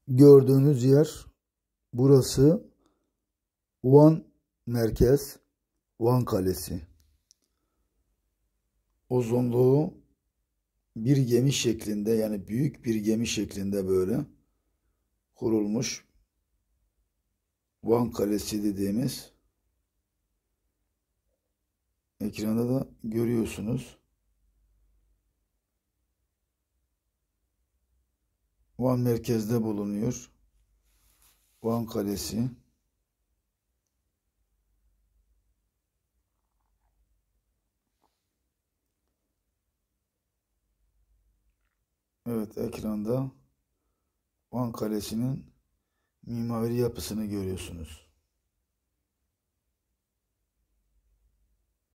Gördüğünüz yer burası Van merkez, Van Kalesi. Uzunluğu bir gemi şeklinde, yani büyük bir gemi şeklinde böyle kurulmuş Van Kalesi dediğimiz, ekranda da görüyorsunuz. Van merkezde bulunuyor. Van Kalesi. Evet, ekranda Van Kalesi'nin mimari yapısını görüyorsunuz.